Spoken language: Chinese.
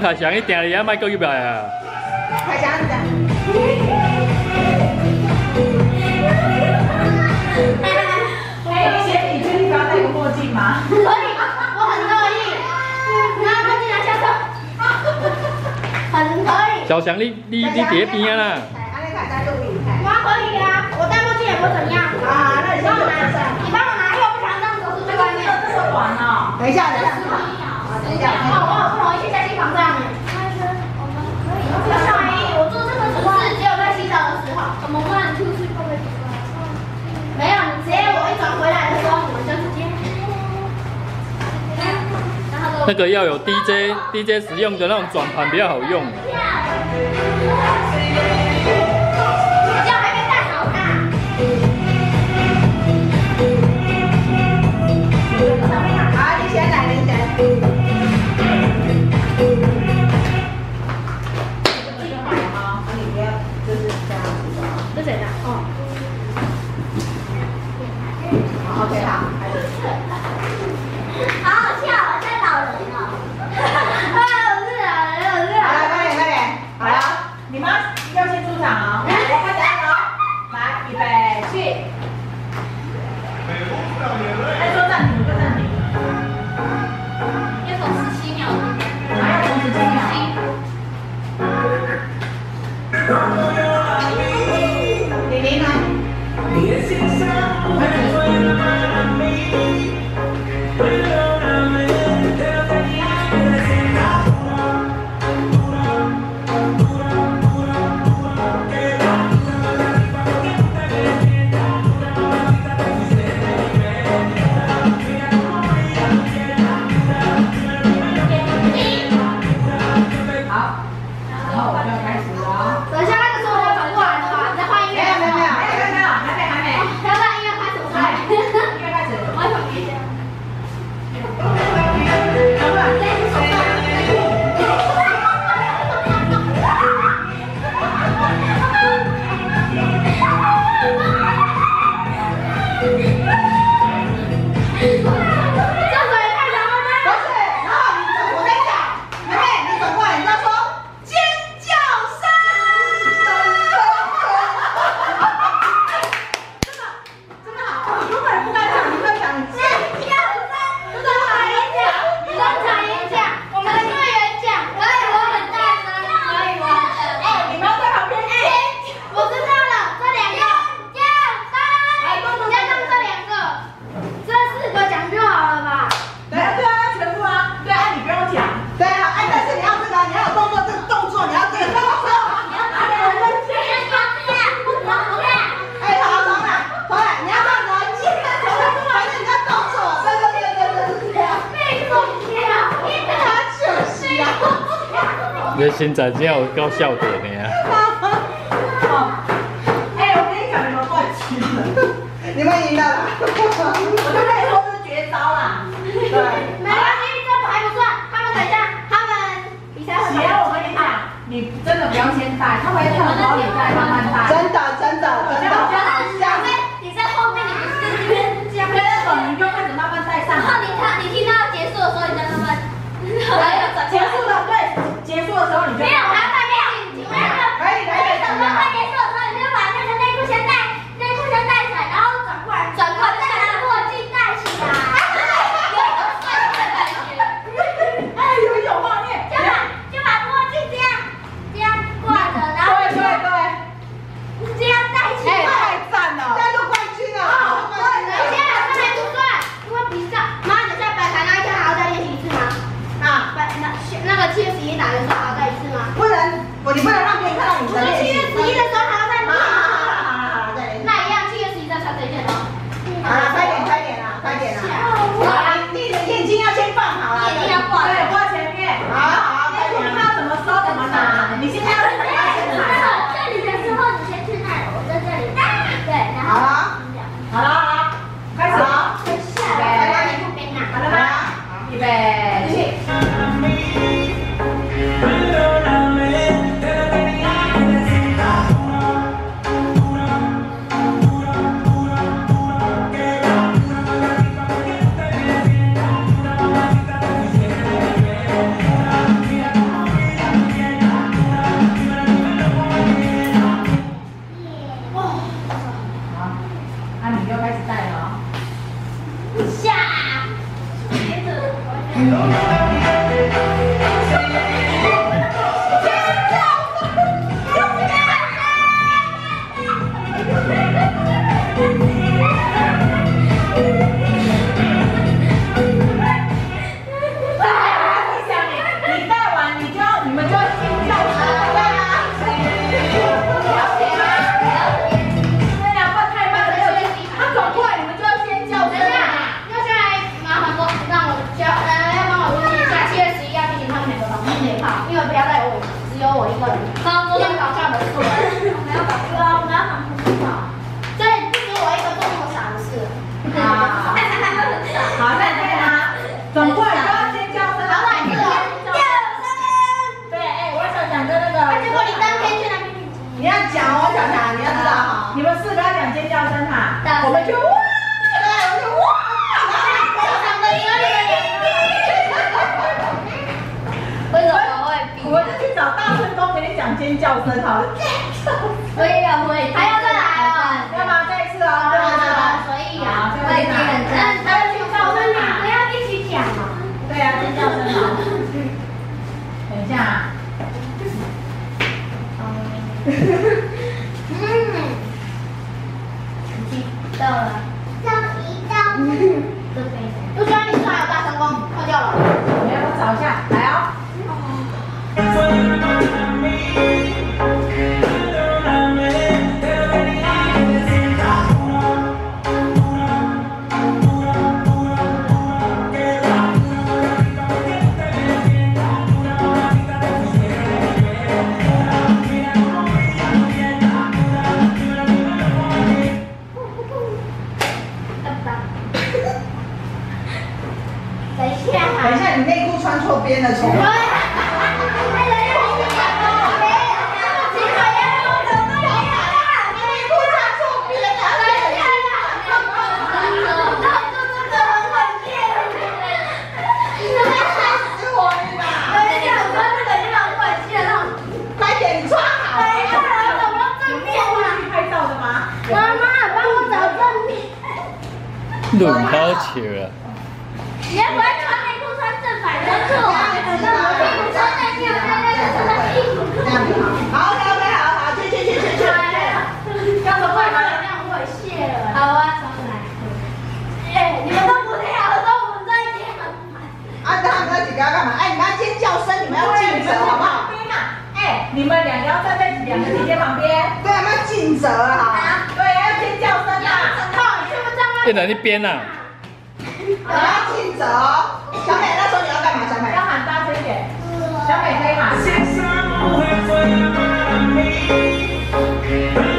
凯翔，你定你还卖够入来啊？ 凯翔，你讲。你确定不要戴个墨镜吗？ 可以，我很乐意。拿墨镜来下车，很可以。 小翔，你别边啦。 安利凯在录影。 我可以啊，我戴墨镜也不会怎样。 啊，那你帮我拿一下。 你帮我拿，因为我不想让手指在外面。 这么短哦。等一下，等一下。 等一下。哦，我好不容易去下机房这样子。我做这个只是只有在洗澡的时候。怎么办？你出去会不会？没有，你直接我一转回来的时候，我们就直接。 那个要有 DJ 使用的那种转盘比较好用。 脚还没戴好呢。 好，你先来，你先。这个买了吗？你不要，就是这样子的。 这谁的？哦。 好 ，OK， 好。 好好笑，像老人哦。我是老人，我是老人。 好了，快点，快点。好了，你妈要先出场哦。来，快点哦。来，预备，去。哎，说暂停，说暂停。 要从17秒。 还要从17秒。玲玲呢？ 你现在只有够笑点的呀！ 哎，我跟你讲，你们断气了，你们赢了啦！我就跟你说是绝招啦。对， 没关系，这还不算。他们等一下，他们比赛会。 鞋我跟你讲，你真的不用先戴，他会很好，你再慢慢戴。真的，真的，真的。 你在后面，你不是这边这样。 你就开始慢慢戴上。 然后你听到结束的时候，你再慢慢。 结束了，对，结束的时候你就。没有， 我要戴面具。 可以，可以。 快结束的时候，你就把那个内裤先戴起来，然后转过来，再把墨镜戴起来。有一种帅气的感觉。 哎，有画面。 就把墨镜这样挂着，然后对， 这样戴起来。 哎，太赞刚桌上搞笑的事，我们要搞对啊，我们要讲很少，所以不止我一个做那么傻的事。 好，好，再见啊！总会不要尖叫声， 好，来一个叫声。 对，哎，我想讲跟那个。 结果你当天去那边。 你要讲哦，小强，你要知道哈，你们4个要讲尖叫声哈，我们就哇，对，我们就哇， 为什么会比？ 我们就去找大顺东给你讲尖叫声好了。 我也会，还要再来哦， 要吗？再一次哦，对对对， 所以啊，我已经很真，还有尖叫声啊，不要一起讲哦。 对啊，尖叫声好。等一下。 到了，不需要你出来有大成功，快掉了。 来，我找一下，来哦。等一下，你内裤穿错边了，重来。快点，你穿好。拍照的吗？ 妈妈，帮我找正面。 轮好笑了。 你要不要穿内裤穿正反的裤啊？屁股穿内裤，穿屁股。 这样子好。OK， 好，去。要怎么办？ 这样猥亵了。好啊，重来。哎，你们都不跳，都不在跳。 啊，他们要几个要干嘛？哎，你们要尖叫声，你们要尽责，好不好？哎，你们2个要站在2个姐姐旁边。对，我们要尽责啊。对，要尖叫声啊。 靠，你是不是这样？ 变成一边呐。 我要尽责哦。小美，那时候你要干嘛？小美要喊大声一点。小美可以喊。